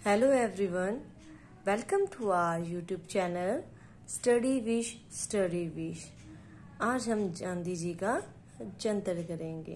Hello everyone, welcome to our YouTube channel study wish. आज हम गांधी जी का जंतर करेंगे,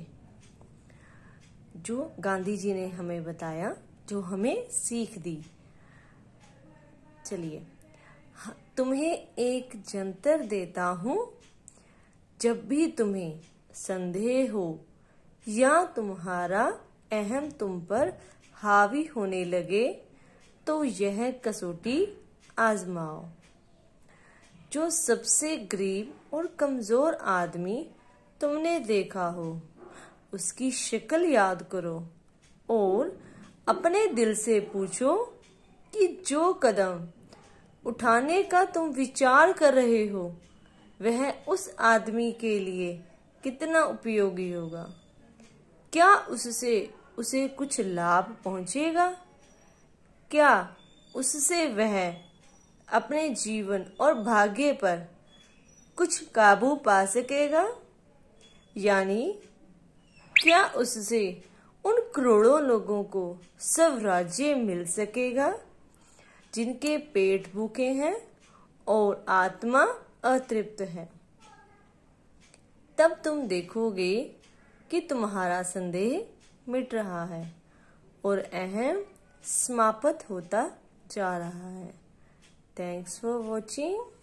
जो गांधी जी ने हमें बताया, जो हमें सीख दी। चलिए, तुम्हें एक जंतर देता हूँ। जब भी तुम्हें संदेह हो या तुम्हारा अहम तुम पर हावी होने लगे, तो यह कसौटी आजमाओ। जो सबसे गरीब और कमजोर आदमी तुमने देखा हो, उसकी शक्ल याद करो और अपने दिल से पूछो कि जो कदम उठाने का तुम विचार कर रहे हो, वह उस आदमी के लिए कितना उपयोगी होगा। क्या उससे उसे कुछ लाभ पहुंचेगा? क्या उससे वह अपने जीवन और भाग्य पर कुछ काबू पा सकेगा? यानी क्या उससे उन करोड़ों लोगों को स्वराज्य मिल सकेगा जिनके पेट भूखे हैं और आत्मा अतृप्त है? तब तुम देखोगे कि तुम्हारा संदेह मिट रहा है और अहम समाप्त होता जा रहा है। Thanks for watching.